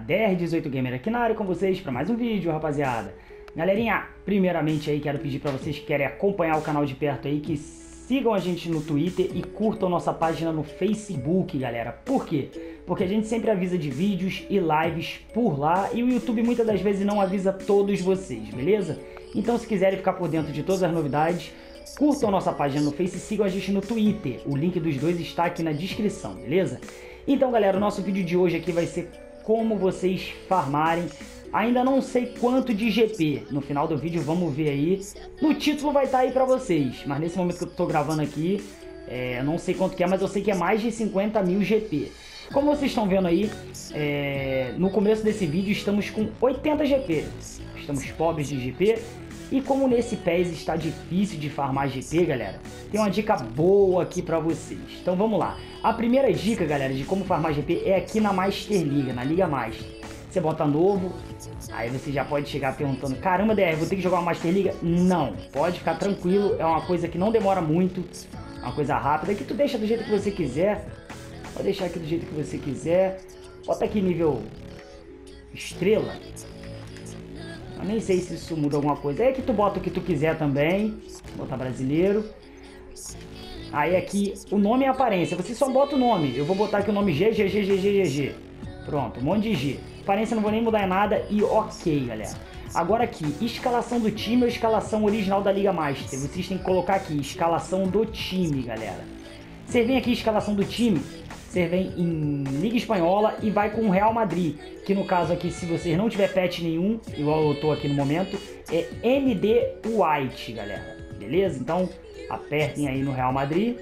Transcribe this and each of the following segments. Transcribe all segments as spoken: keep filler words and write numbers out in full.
D R dezoito Gamer aqui na área com vocês para mais um vídeo, rapaziada. Galerinha, primeiramente aí quero pedir para vocês que querem acompanhar o canal de perto aí, que sigam a gente no Twitter e curtam nossa página no Facebook, galera. Por quê? Porque a gente sempre avisa de vídeos e lives por lá e o YouTube muitas das vezes não avisa todos vocês, beleza? Então se quiserem ficar por dentro de todas as novidades, curtam nossa página no Face e sigam a gente no Twitter. O link dos dois está aqui na descrição, beleza? Então, galera, o nosso vídeo de hoje aqui vai ser como vocês farmarem. Ainda não sei quanto de G P. No final do vídeo vamos ver aí. No título vai estar aí pra vocês. Mas nesse momento que eu tô gravando aqui, é, não sei quanto que é, mas eu sei que é mais de cinquenta mil G P. Como vocês estão vendo aí, é, no começo desse vídeo estamos com oitenta G P. Estamos pobres de G P. E como nesse P E S está difícil de farmar G P, galera, tem uma dica boa aqui pra vocês. Então vamos lá. A primeira dica, galera, de como farmar G P é aqui na Master Liga, na Liga Master. Você bota novo, aí você já pode chegar perguntando: caramba, D R, vou ter que jogar uma Master Liga? Não, pode ficar tranquilo, é uma coisa que não demora muito, é uma coisa rápida, que tu deixa do jeito que você quiser. Pode deixar aqui do jeito que você quiser. Bota aqui nível estrela. Eu nem sei se isso muda alguma coisa. É que tu bota o que tu quiser também. Vou botar brasileiro. Aí aqui o nome e a aparência. Você só bota o nome. Eu vou botar aqui o nome G, G, G, G, G, G, G. Pronto, um monte de G. Aparência não vou nem mudar em nada e ok, galera. Agora aqui, escalação do time ou escalação original da Liga Master. Vocês têm que colocar aqui, escalação do time, galera. Você vem aqui, escalação do time. Você vem em Liga Espanhola e vai com o Real Madrid, que no caso aqui, se vocês não tiver patch nenhum, igual eu tô aqui no momento, é M D White, galera. Beleza? Então, apertem aí no Real Madrid.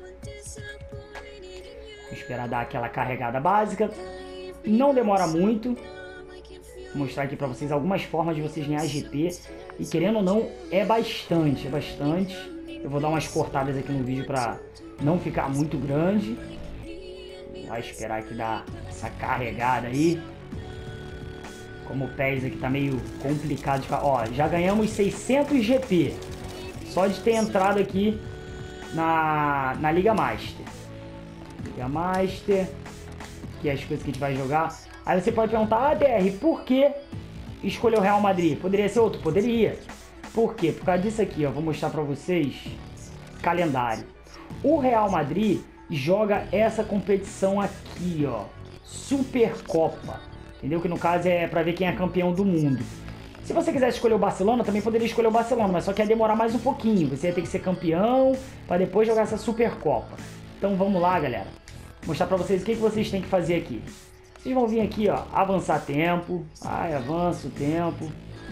Vou esperar dar aquela carregada básica. Não demora muito. Vou mostrar aqui pra vocês algumas formas de vocês ganhar G P. E querendo ou não, é bastante, é bastante. Eu vou dar umas cortadas aqui no vídeo pra não ficar muito grande. Vai esperar que dá essa carregada aí. Como o P E S aqui tá meio complicado de falar. Ó, já ganhamos seiscentos G P. Só de ter entrado aqui na, na Liga Master. Liga Master. Que é as coisas que a gente vai jogar. Aí você pode perguntar: ah, D R, por que escolheu o Real Madrid? Poderia ser outro? Poderia. Por quê? Por causa disso aqui, ó. Vou mostrar pra vocês. Calendário. O Real Madrid joga essa competição aqui, ó, Supercopa, entendeu? Que no caso é pra ver quem é campeão do mundo. Se você quisesse escolher o Barcelona, também poderia escolher o Barcelona, mas só que ia demorar mais um pouquinho. Você ia ter que ser campeão para depois jogar essa Supercopa. Então vamos lá, galera. Vou mostrar pra vocês o que, que vocês têm que fazer aqui. Vocês vão vir aqui, ó, avançar tempo. Ai, avança o tempo.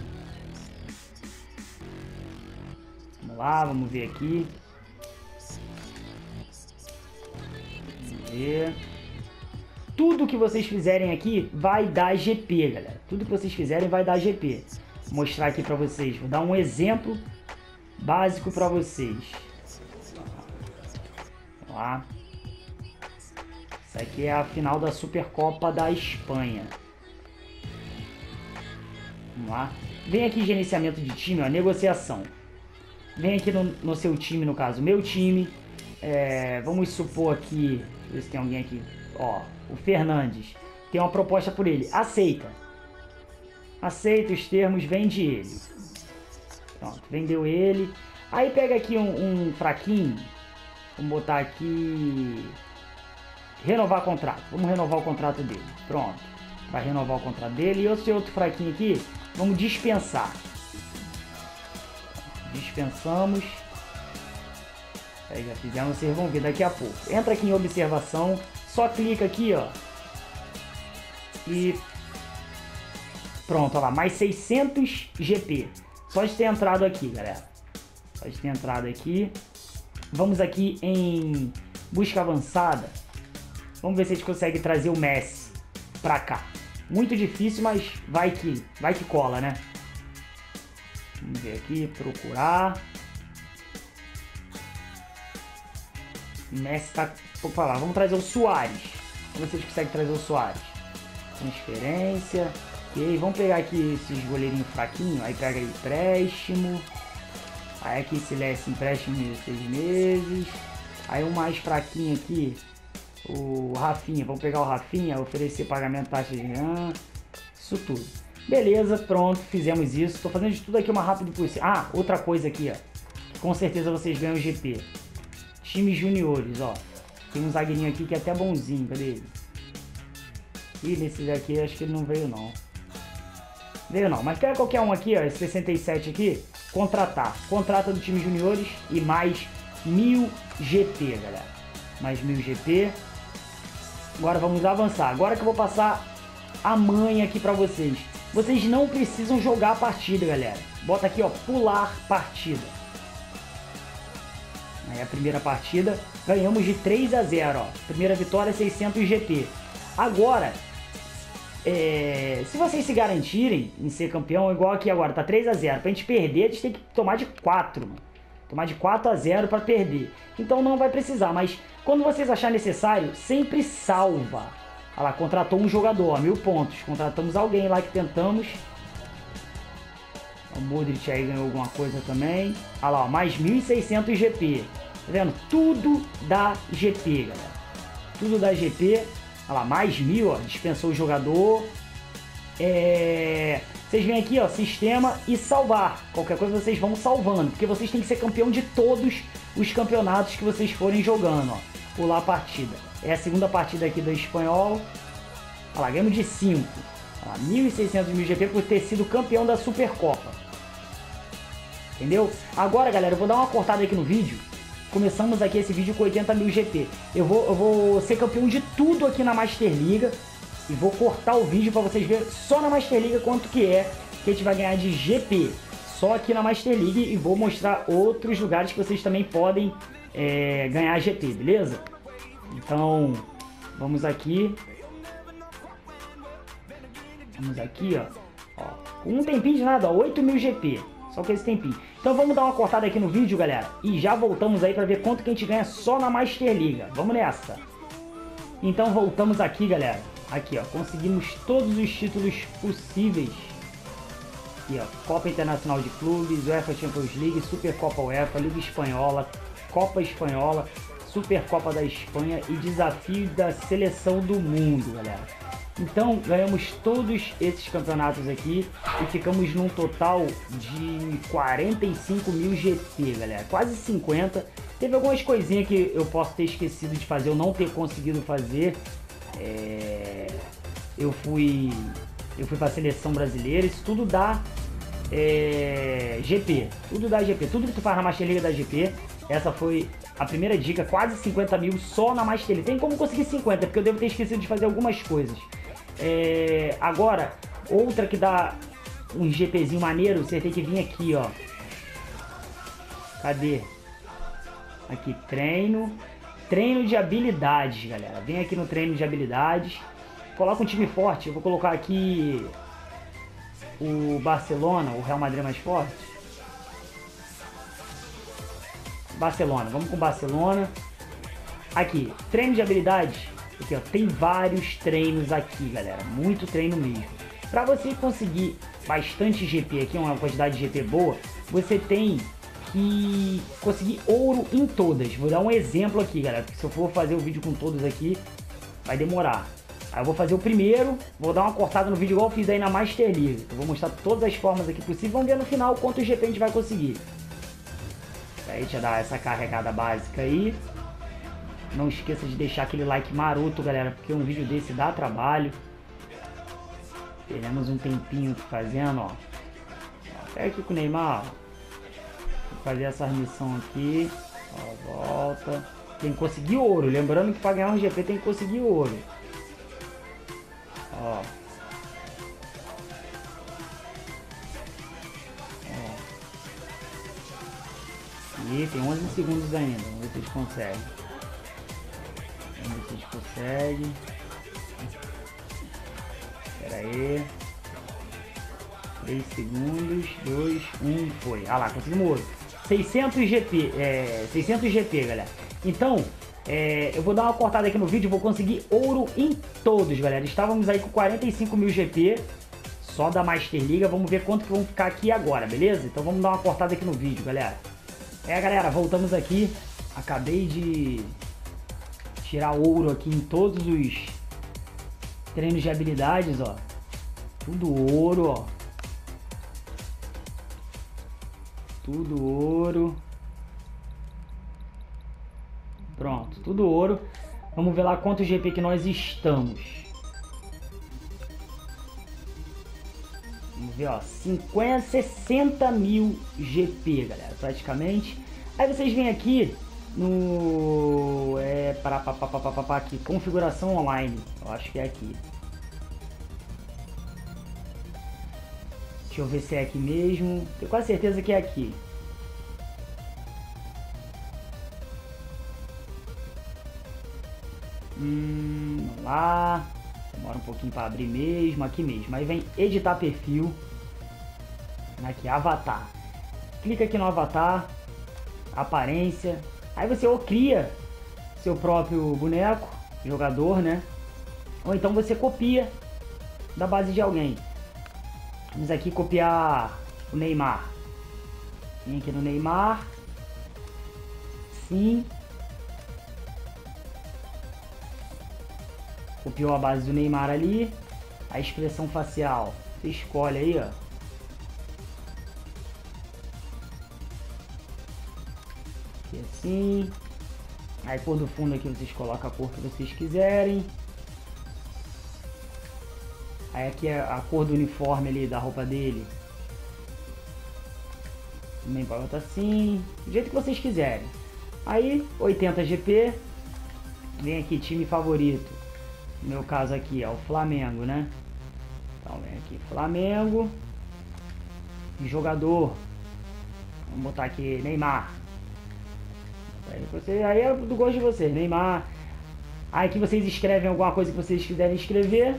Vamos lá, vamos ver aqui. Tudo que vocês fizerem aqui vai dar G P, galera. Tudo que vocês fizerem vai dar G P. Vou mostrar aqui pra vocês. Vou dar um exemplo básico pra vocês. Vamos lá. Isso aqui é a final da Supercopa da Espanha. Vamos lá. Vem aqui gerenciamento de time, ó, negociação. Vem aqui no, no seu time, no caso, meu time. É, vamos supor aqui, deixa eu ver se tem alguém aqui, ó, o Fernandes, tem uma proposta por ele, aceita, aceita os termos, vende ele, pronto, vendeu ele, aí pega aqui um, um fraquinho, vamos botar aqui, renovar contrato, vamos renovar o contrato dele, pronto, vai renovar o contrato dele, e esse outro fraquinho aqui, vamos dispensar, dispensamos. Aí já fizemos, vocês vão ver daqui a pouco. Entra aqui em observação, só clica aqui, ó. E pronto, olha lá, mais seiscentos G P. Só de ter entrado aqui, galera. Só de ter entrado aqui. Vamos aqui em busca avançada. Vamos ver se a gente consegue trazer o Messi pra cá. Muito difícil, mas vai que, vai que cola, né? Vamos ver aqui, procurar. Messi tá... Vou falar, vamos trazer o Suárez. Vamos ver se a gente consegue trazer o Suárez. Transferência. Ok, vamos pegar aqui esses goleirinhos fraquinhos. Aí pega empréstimo. Aí aqui Celeste empréstimo de seis meses. Aí um mais fraquinho aqui. O Rafinha, vamos pegar o Rafinha, oferecer pagamento taxa de... Isso tudo. Beleza, pronto, fizemos isso. Tô fazendo de tudo aqui o mais rápido possível. Ah, outra coisa aqui, ó. Com certeza vocês ganham G P. Times juniores, ó. Tem um zagueirinho aqui que é até bonzinho, cadê ele? Ih, nesse daqui acho que ele não veio não. Veio não, mas pega qualquer um aqui, ó, esse sessenta e sete aqui, contratar. Contrata do time juniores e mais mil G P, galera. Mais mil G P. Agora vamos avançar. Agora que eu vou passar a manha aqui pra vocês. Vocês não precisam jogar a partida, galera. Bota aqui, ó, pular partida. Aí a primeira partida, ganhamos de três a zero, ó. Primeira vitória, seiscentos G P. Agora, é, se vocês se garantirem em ser campeão, igual aqui agora, tá três a zero. Pra gente perder, a gente tem que tomar de quatro, mano. Tomar de quatro a zero pra perder. Então não vai precisar, mas quando vocês acharem necessário, sempre salva. Olha lá, contratou um jogador, ó, mil pontos. Contratamos alguém lá que tentamos. O Modric aí ganhou alguma coisa também. Olha lá, ó, mais mil e seiscentos G P. Tá vendo? Tudo dá G P, galera. Tudo dá G P. Olha lá, mais mil, ó, dispensou o jogador. É... Vocês vêm aqui, ó, sistema e salvar. Qualquer coisa vocês vão salvando, porque vocês têm que ser campeão de todos os campeonatos que vocês forem jogando, ó. Pular a partida. É a segunda partida aqui do espanhol. Olha lá, ganhamos de cinco. Olha lá, mil e seiscentos mil G P por ter sido campeão da Supercopa. Entendeu? Agora, galera, eu vou dar uma cortada aqui no vídeo. Começamos aqui esse vídeo com oitenta mil G P. Eu vou, eu vou ser campeão de tudo aqui na Master Liga. E vou cortar o vídeo para vocês verem só na Master Liga quanto que é que a gente vai ganhar de G P. Só aqui na Master League. E vou mostrar outros lugares que vocês também podem é, ganhar G P, beleza? Então, vamos aqui. Vamos aqui, ó. ó com um tempinho de nada, ó, oito mil G P. Só com esse tempinho. Então vamos dar uma cortada aqui no vídeo, galera. E já voltamos aí para ver quanto que a gente ganha só na Master Liga. Vamos nessa. Então voltamos aqui, galera. Aqui, ó. Conseguimos todos os títulos possíveis. Aqui, ó. Copa Internacional de Clubes, UEFA Champions League, Supercopa UEFA, Liga Espanhola, Copa Espanhola, Supercopa da Espanha e Desafio da Seleção do Mundo, galera. Então, ganhamos todos esses campeonatos aqui e ficamos num total de quarenta e cinco mil G P, galera. Quase cinquenta. Teve algumas coisinhas que eu posso ter esquecido de fazer, eu não ter conseguido fazer. É... Eu fui eu fui para a seleção brasileira, isso tudo dá é... G P. Tudo dá G P. Tudo que tu faz na Master Liga dá G P. Essa foi a primeira dica, quase cinquenta mil só na Master League. Tem como conseguir cinquenta, porque eu devo ter esquecido de fazer algumas coisas. É, agora, outra que dá um GPzinho maneiro, você tem que vir aqui, ó. Cadê? Aqui, treino. Treino de habilidades, galera. Vem aqui no treino de habilidades. Coloca um time forte. Eu vou colocar aqui o Barcelona, o Real Madrid mais forte. Barcelona, vamos com Barcelona. Aqui, treino de habilidades. Aqui, ó, tem vários treinos aqui, galera. Muito treino mesmo. Para você conseguir bastante G P aqui, uma quantidade de G P boa, você tem que conseguir ouro em todas. Vou dar um exemplo aqui, galera, porque se eu for fazer o vídeo com todos aqui, vai demorar. Aí eu vou fazer o primeiro, vou dar uma cortada no vídeo igual eu fiz aí na Master League. Eu vou mostrar todas as formas aqui possíveis. Vamos ver no final quanto G P a gente vai conseguir. Aí deixa eu dar essa carregada básica aí. Não esqueça de deixar aquele like maroto, galera, porque um vídeo desse dá trabalho. Teremos um tempinho fazendo, ó. Pega aqui com o Neymar, ó. Vou fazer essa missão aqui. Ó, volta. Tem que conseguir ouro. Lembrando que para ganhar um G P tem que conseguir ouro. Ó. E tem onze segundos ainda. Vamos ver se eles conseguem. Vamos ver se eles conseguem. Espera aí. três segundos. dois, um, foi. Ah lá, conseguimos ouro. seiscentos G P. É, seiscentos G P, galera. Então, é, eu vou dar uma cortada aqui no vídeo. Vou conseguir ouro em todos, galera. Estávamos aí com quarenta e cinco mil G P. Só da Master Liga. Vamos ver quanto que vão ficar aqui agora, beleza? Então vamos dar uma cortada aqui no vídeo, galera. É, galera, voltamos aqui. Acabei de tirar ouro aqui em todos os treinos de habilidades, ó. Tudo ouro, ó. Tudo ouro. Pronto, tudo ouro. Vamos ver lá quanto G P que nós estamos. Vamos ver, ó. cinquenta, sessenta mil G P, galera, praticamente. Aí vocês vêm aqui no... É... Para, para, para, para, para, para, aqui. Configuração online. Eu acho que é aqui. Deixa eu ver se é aqui mesmo. Tenho quase certeza que é aqui. Hum, vamos lá. Demora um pouquinho para abrir mesmo. Aqui mesmo. Aí vem editar perfil. Aqui, avatar. Clica aqui no avatar. Aparência. Aí você ou cria seu próprio boneco, jogador, né? Ou então você copia da base de alguém. Vamos aqui copiar o Neymar. Vem aqui no Neymar. Sim. Copiou a base do Neymar ali. A expressão facial. Você escolhe aí, ó. Aqui assim. Aí cor do fundo aqui vocês colocam a cor que vocês quiserem. Aí aqui é a cor do uniforme ali, da roupa dele. Também pode botar assim, do jeito que vocês quiserem. Aí, oitenta G P. Vem aqui, time favorito. No meu caso aqui é o Flamengo, né? Então vem aqui, Flamengo. Jogador. Vamos botar aqui, Neymar. Aí, você, aí é do gosto de vocês, Neymar. Aí aqui vocês escrevem alguma coisa que vocês quiserem escrever.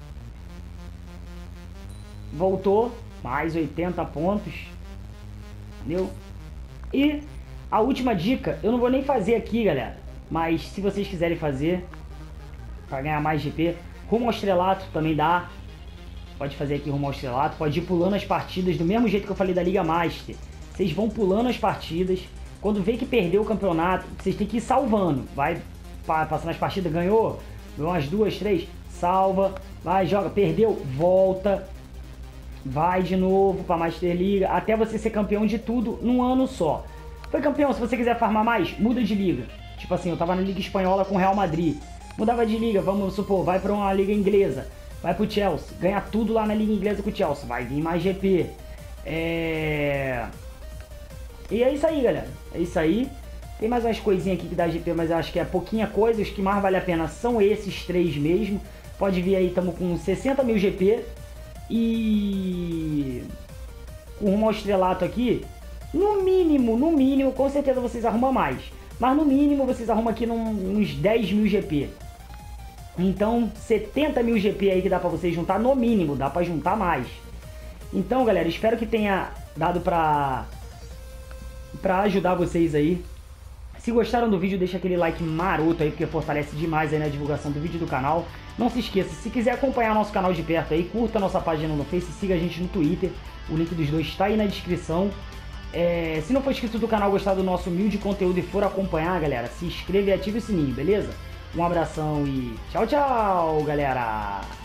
Voltou, mais oitenta pontos, entendeu? E a última dica, eu não vou nem fazer aqui, galera, mas se vocês quiserem fazer, para ganhar mais G P, rumo ao estrelato também dá, pode fazer aqui rumo ao estrelato, pode ir pulando as partidas, do mesmo jeito que eu falei da Liga Master, vocês vão pulando as partidas, quando vê que perdeu o campeonato, vocês têm que ir salvando, vai passando as partidas, ganhou, ganhou umas duas, três, salva, vai, joga, perdeu, volta, vai de novo para Master Liga, até você ser campeão de tudo num ano só. Foi campeão, se você quiser farmar mais, muda de liga. Tipo assim, eu tava na Liga Espanhola com o Real Madrid. Mudava de liga, vamos supor, vai para uma liga inglesa. Vai pro Chelsea, ganha tudo lá na liga inglesa com o Chelsea. Vai vir mais G P. É... E é isso aí, galera. É isso aí. Tem mais umas coisinhas aqui que dá G P, mas eu acho que é pouquinha coisa. Os que mais vale a pena são esses três mesmo. Pode vir aí, estamos com sessenta mil G P. E com rumo ao estrelato aqui, no mínimo, no mínimo, com certeza vocês arrumam mais. Mas no mínimo vocês arrumam aqui num, uns dez mil G P. Então setenta mil G P aí que dá pra vocês juntar, no mínimo, dá pra juntar mais. Então galera, espero que tenha dado pra, pra ajudar vocês aí. Se gostaram do vídeo, deixa aquele like maroto aí, porque fortalece demais aí na divulgação do vídeo do canal. Não se esqueça, se quiser acompanhar nosso canal de perto aí, curta a nossa página no Face, siga a gente no Twitter. O link dos dois está aí na descrição. É, se não for inscrito do canal, gostar do nosso humilde conteúdo e for acompanhar, galera, se inscreva e ative o sininho, beleza? Um abração e tchau, tchau, galera!